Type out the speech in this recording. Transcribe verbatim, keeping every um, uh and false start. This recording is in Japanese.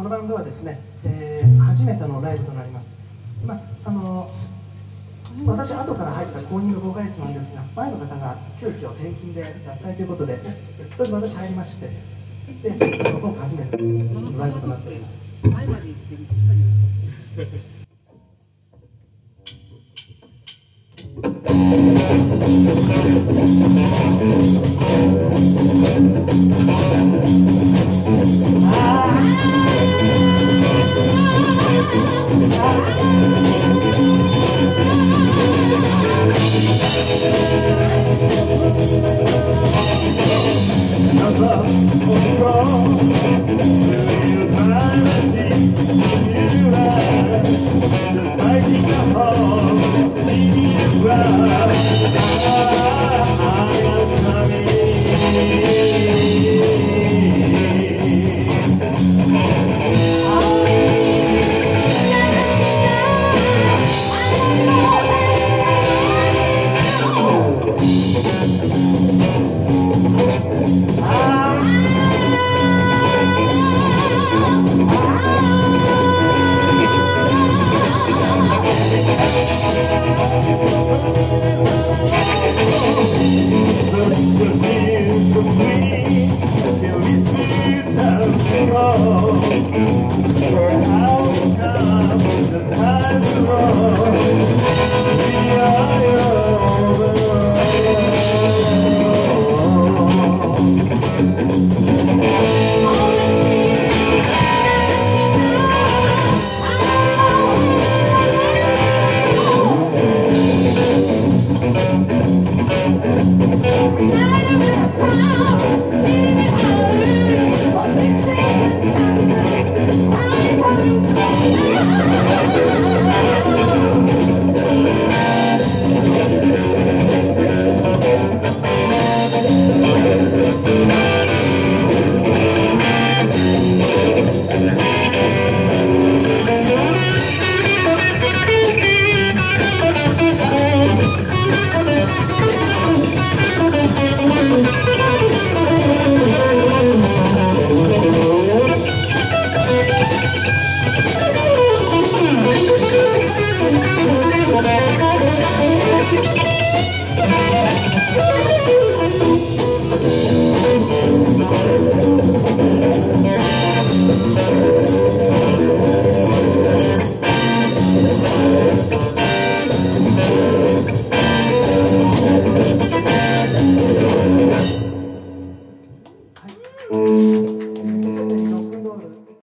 このバンドはですね、えー、初めてのライブとなります。まああの私後から入った公認のボーカリストなんですが、前の方が急遽転勤で脱退ということで、とりあえず私入りまして、であの今回初めてのライブとなっております。前まで行ってるんですか？ うん。